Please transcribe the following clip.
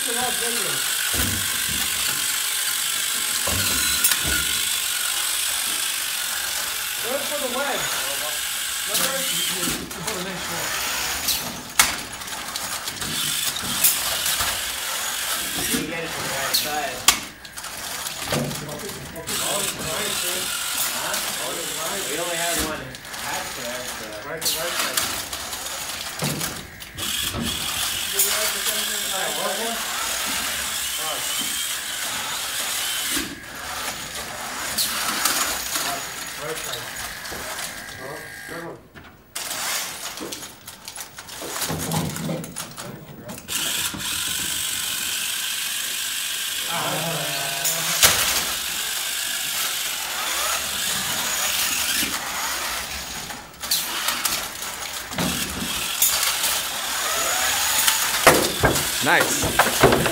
the last video. Go for the wedge. You get it from the right side. We only had one hat there. So. Right side. Right side. Third one. Nice.